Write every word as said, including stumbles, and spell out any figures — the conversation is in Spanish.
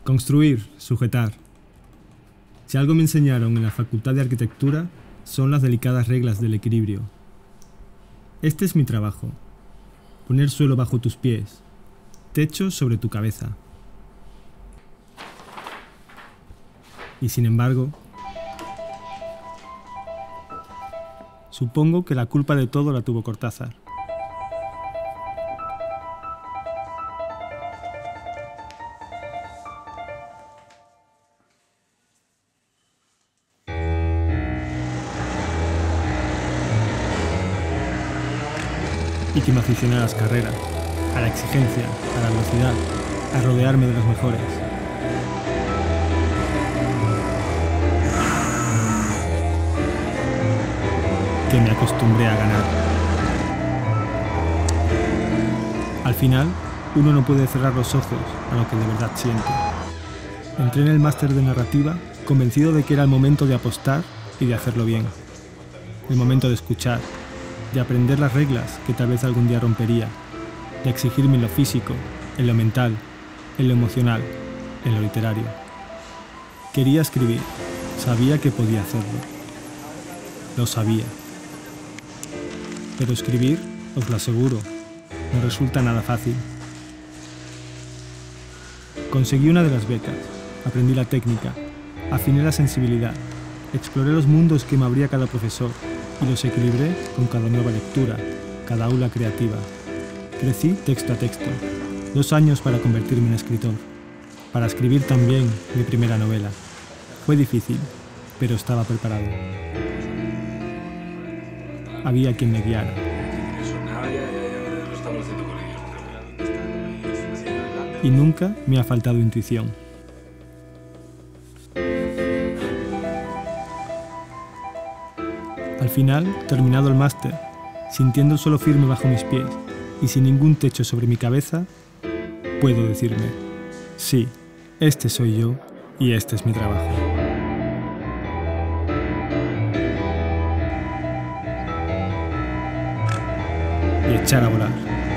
Construir, sujetar. Si algo me enseñaron en la Facultad de Arquitectura, son las delicadas reglas del equilibrio. Este es mi trabajo. Poner suelo bajo tus pies, techo sobre tu cabeza. Y sin embargo, supongo que la culpa de todo la tuvo Cortázar. Y que me aficioné a las carreras, a la exigencia, a la velocidad, a rodearme de los mejores. Que me acostumbré a ganar. Al final, uno no puede cerrar los ojos a lo que de verdad siente. Entré en el máster de narrativa convencido de que era el momento de apostar y de hacerlo bien. El momento de escuchar, de aprender las reglas que tal vez algún día rompería, de exigirme en lo físico, en lo mental, en lo emocional, en lo literario. Quería escribir, sabía que podía hacerlo. Lo sabía. Pero escribir, os lo aseguro, no resulta nada fácil. Conseguí una de las becas, aprendí la técnica, afiné la sensibilidad, exploré los mundos que me abría cada profesor y los equilibré con cada nueva lectura, cada aula creativa. Crecí texto a texto, dos años para convertirme en escritor, para escribir también mi primera novela. Fue difícil, pero estaba preparado. Había quien me guiara. Y nunca me ha faltado intuición. Al final, terminado el máster, sintiendo el suelo firme bajo mis pies y sin ningún techo sobre mi cabeza, puedo decirme, sí, este soy yo y este es mi trabajo. Y echar a volar.